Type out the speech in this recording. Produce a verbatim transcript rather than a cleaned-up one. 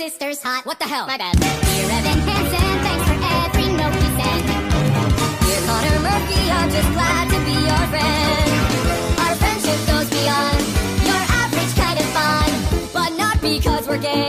sister's hot. What the hell? My bad. Dear Evan Hansen, thanks for every note you sent. Dear Connor Murphy, I'm just glad to be your friend. Our friendship goes beyond your average kind of fun, but not because we're gay.